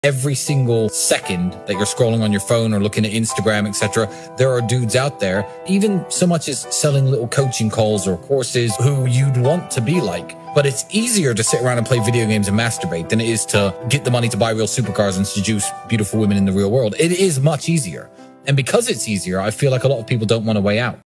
Every single second that you're scrolling on your phone or looking at Instagram, etc., there are dudes out there, even so much as selling little coaching calls or courses, who you'd want to be like. But it's easier to sit around and play video games and masturbate than it is to get the money to buy real supercars and seduce beautiful women in the real world. It is much easier. And because it's easier, I feel like a lot of people don't want to weigh out.